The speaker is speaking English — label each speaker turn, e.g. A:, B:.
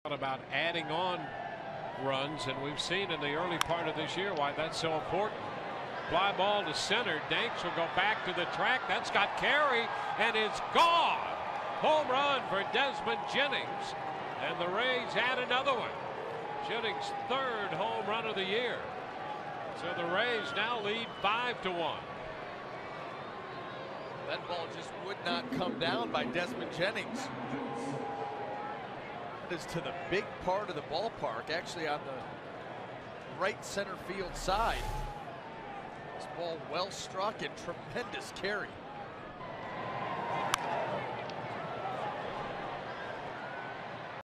A: About adding on runs, and we've seen in the early part of this year why that's so important. Fly ball to center. Danks will go back to the track. That's got carry, and it's gone. Home run for Desmond Jennings, and the Rays add another one. Jennings' third home run of the year. So the Rays now lead 5-1.
B: That ball just would not come down by Desmond Jennings. Is to the big part of the ballpark, actually on the right center field side. This ball well struck and tremendous carry.